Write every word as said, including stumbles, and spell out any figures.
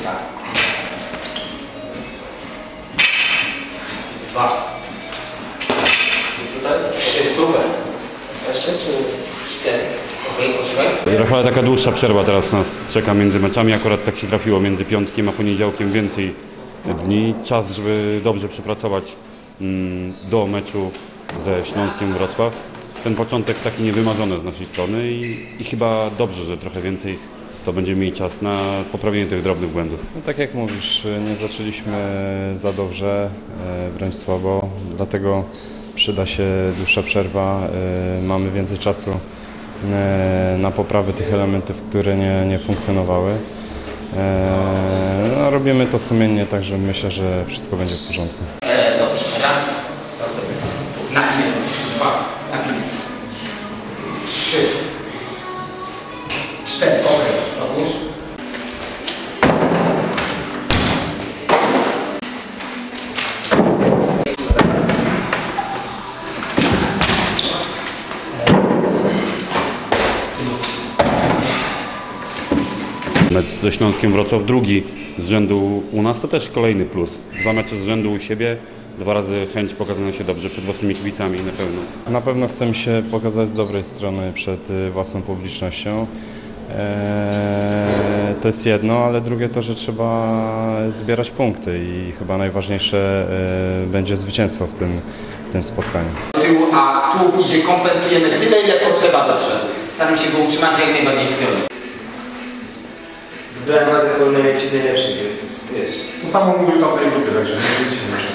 Tak. Dwa. I tutaj? Trzy, super. Jeszcze czy cztery? Okej, poczekaj. Rafale, taka dłuższa przerwa teraz nas czeka między meczami. Akurat tak się trafiło między piątkiem a poniedziałkiem więcej dni. Czas, żeby dobrze przepracować mm, do meczu ze Śląskiem Wrocław. Ten początek taki niewymarzony z naszej strony i, i chyba dobrze, że trochę więcej to będziemy mieli czas na poprawienie tych drobnych błędów. No, tak jak mówisz, nie zaczęliśmy za dobrze, wręcz słabo, dlatego przyda się dłuższa przerwa. Mamy więcej czasu na poprawę tych elementów, które nie, nie funkcjonowały. No, robimy to sumiennie, także myślę, że wszystko będzie w porządku. E, dobrze, raz, prosto więc. Na ile to? Dwa, na ile? Trzy. Cztery, okej, odłóż. Mecz ze Śląskiem Wrocław, drugi z rzędu u nas, to też kolejny plus. Dwa mecze z rzędu u siebie, dwa razy chęć pokazania się dobrze przed własnymi kibicami na pewno. Na pewno chcemy się pokazać z dobrej strony przed własną publicznością. Eee, to jest jedno, ale drugie to, że trzeba zbierać punkty i chyba najważniejsze e, będzie zwycięstwo w tym, w tym spotkaniu. Tyłu, a tu idzie, kompensujemy tyle, ile potrzeba do przodu. Staram się go utrzymać jak najbardziej w pionie. Wybrałem was jako najlepszy, najlepszy, więc wiesz. No samo mówił tam tej grupy, także nie wiecie.